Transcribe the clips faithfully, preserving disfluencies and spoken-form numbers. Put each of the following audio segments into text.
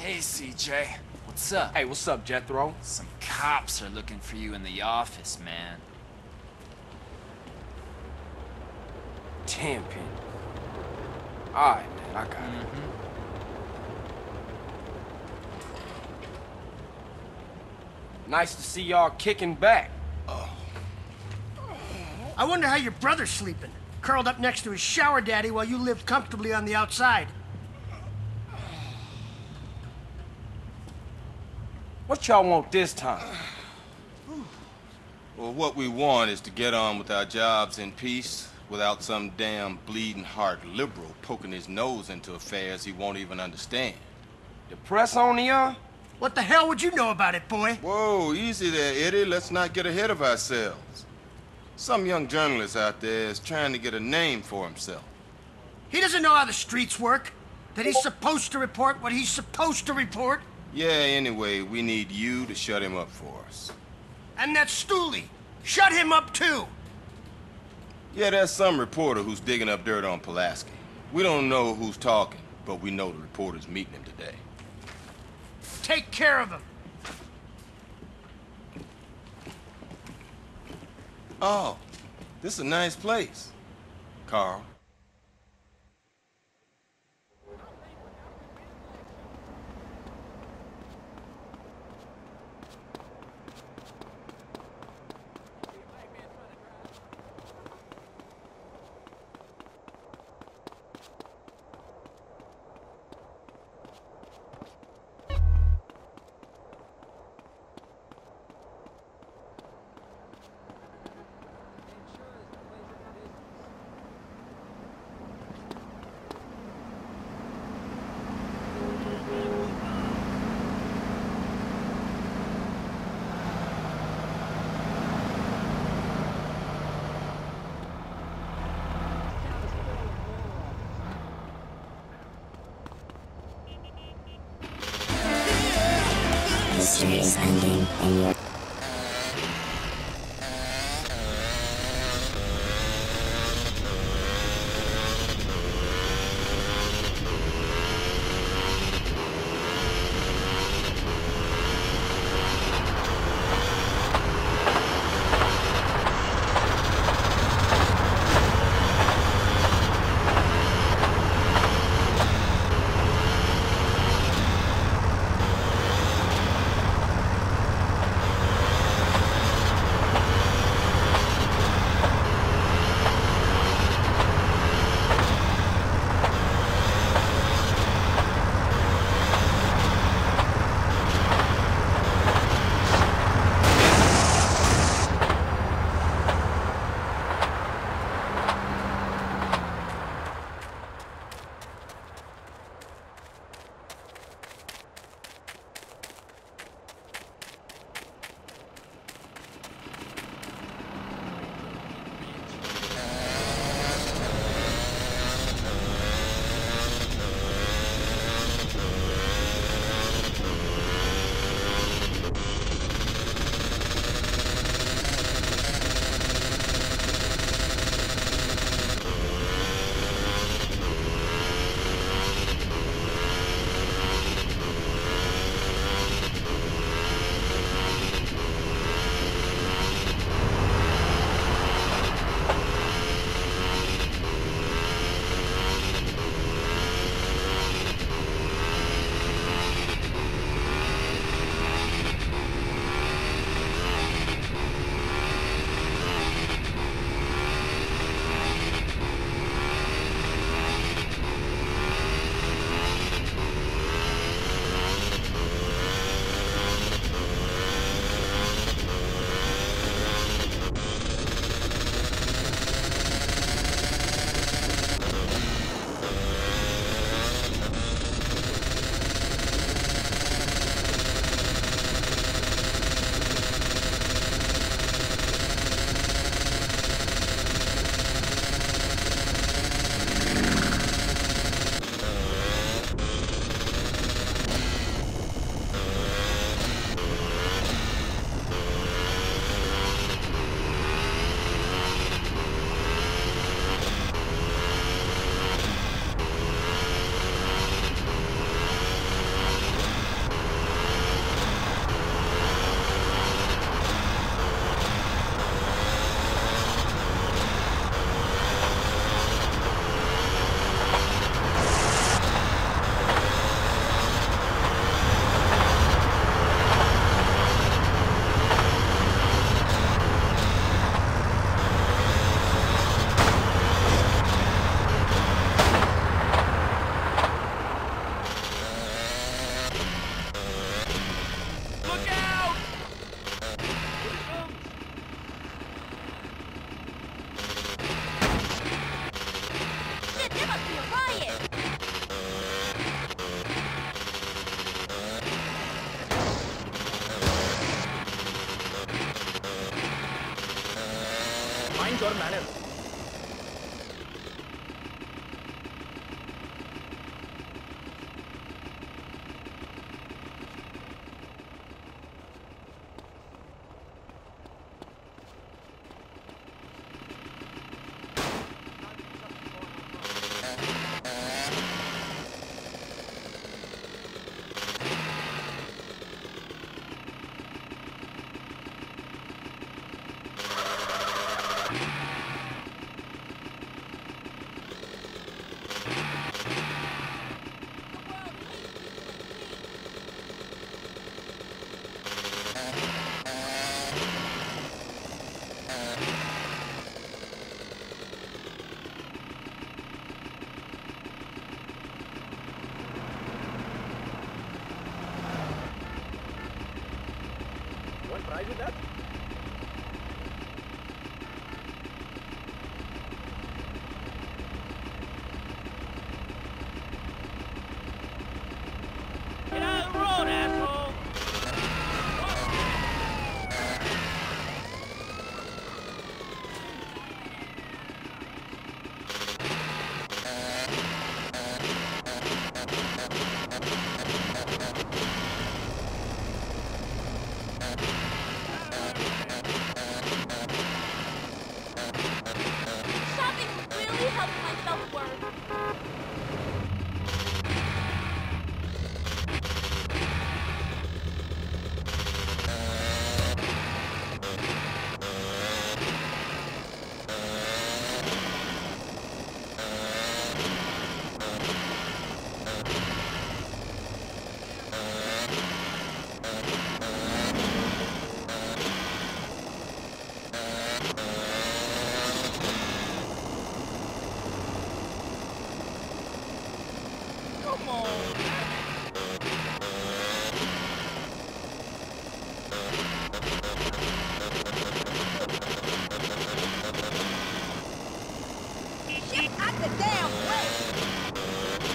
Hey, C J. What's up? Hey, what's up, Jethro? Some cops are looking for you in the office, man. Tenpenny. Alright, man, I got Mm-hmm. it. Nice to see y'all kicking back. I wonder how your brother's sleeping. Curled up next to his shower daddy while you lived comfortably on the outside. What y'all want this time? Well, what we want is to get on with our jobs in peace without some damn bleeding heart liberal poking his nose into affairs he won't even understand. The press on y'all? What the hell would you know about it, boy? Whoa, easy there, Eddie. Let's not get ahead of ourselves. Some young journalist out there is trying to get a name for himself. He doesn't know how the streets work. That he's supposed to report what he's supposed to report. Yeah, anyway, we need you to shut him up for us. And that Stooley. Shut him up, too. Yeah, there's some reporter who's digging up dirt on Pulaski. We don't know who's talking, but we know the reporter's meeting him today. Take care of him. Oh, this is a nice place, Carl. History is ending, and you're... got a manner. What price is that? Get out of the road, asshole! Shopping really helps my self-worth. Come on. Shit out the damn way.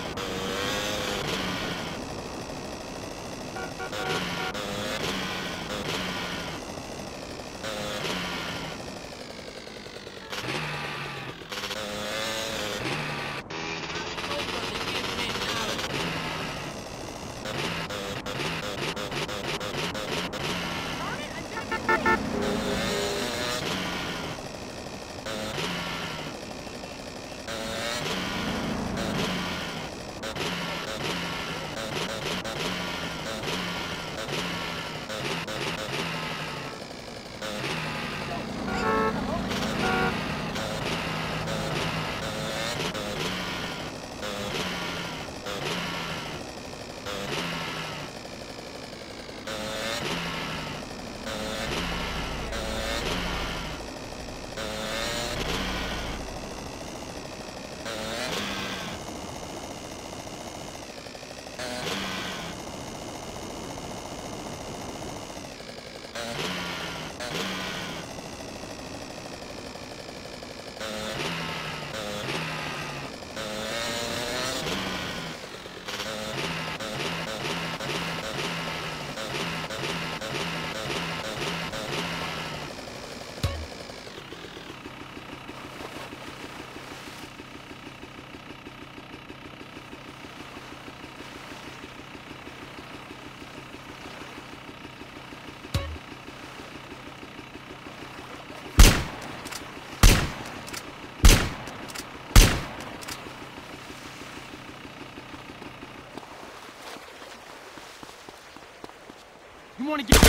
You want to get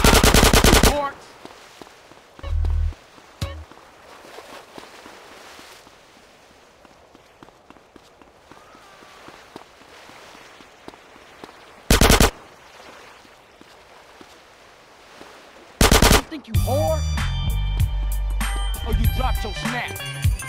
out? You think you whore? Or you dropped your snap?